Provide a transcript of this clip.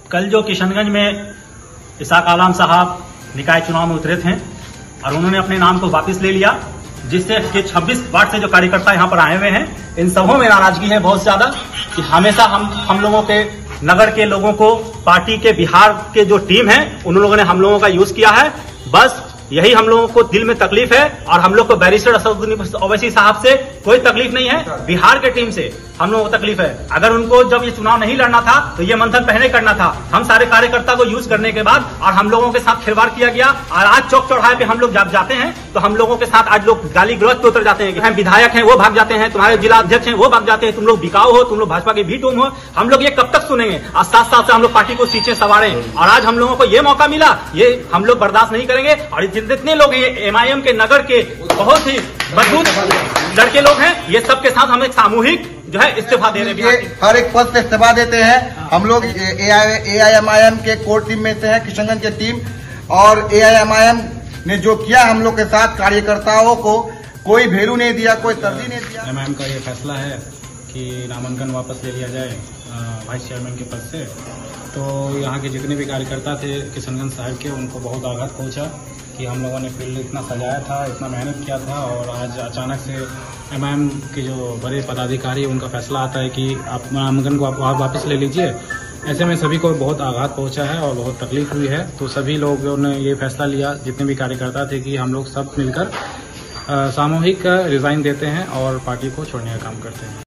कल जो किशनगंज में इसाक आलम साहब निकाय चुनाव में उतरे थे और उन्होंने अपने नाम को वापस ले लिया, जिससे कि 26 वार्ड से जो कार्यकर्ता यहाँ पर आए हुए हैं, इन सबों में नाराजगी है बहुत ज्यादा कि हमेशा हम लोगों के नगर के लोगों को पार्टी के बिहार के जो टीम है उन लोगों ने हम लोगों का यूज किया है। बस यही हम लोगों को दिल में तकलीफ है और हम लोग को बैरिस्टर असदुद्दीन ओवैसी साहब से कोई तकलीफ नहीं है, बिहार के टीम से हम लोगों को तकलीफ है। अगर उनको जब ये चुनाव नहीं लड़ना था तो ये मंथन पहले करना था। हम सारे कार्यकर्ता को यूज करने के बाद और हम लोगों के साथ खिलवाड़ किया गया और आज चौक चौराहे पे हम लोग जब जाते हैं तो हम लोगों के साथ आज लोग गाली गलौज पे उतर जाते हैं कि हम विधायक हैं वो भाग जाते हैं, तुम्हारे जिला अध्यक्ष हैं वो भाग जाते हैं, तुम लोग बिकाऊ हो, तुम लोग भाजपा के भी तुम हो। हम लोग ये कब तक सुनेंगे? आज 7 साल से हम लोग पार्टी को सीटें सवारे और आज हम लोगों को ये मौका मिला, ये हम लोग बर्दाश्त नहीं करेंगे। और जितने लोग हैं एमआईएम के नगर के बहुत ही मजबूत लड़के लोग हैं, ये सबके साथ हम एक सामूहिक जो है इस्तीफा दे रहे हैं। हर एक पद से इस्तीफा देते हैं। हम लोग एआईएमआईएम के कोर टीम में से हैं, किशनगंज की टीम, और एआईएमआईएम ने जो किया हम लोग के साथ कार्यकर्ताओं को कोई वैल्यू नहीं दिया, कोई तरजीह नहीं दिया। एमआईएम का ये फैसला है कि नामांकन वापस ले लिया जाए वाइस चेयरमैन के पद से। तो यहाँ के जितने भी कार्यकर्ता थे किशनगंज शहर के, उनको बहुत आघात पहुंचा कि हम लोगों ने फील्ड इतना सजाया था, इतना मेहनत किया था और आज अचानक से एमआईएम के जो बड़े पदाधिकारी उनका फैसला आता है कि आप नामांकन को आप वापस ले लीजिए। ऐसे में सभी को बहुत आघात पहुंचा है और बहुत तकलीफ हुई है। तो सभी लोगों ने ये फैसला लिया, जितने भी कार्यकर्ता थे, कि हम लोग सब मिलकर सामूहिक रिजाइन देते हैं और पार्टी को छोड़ने का काम करते हैं।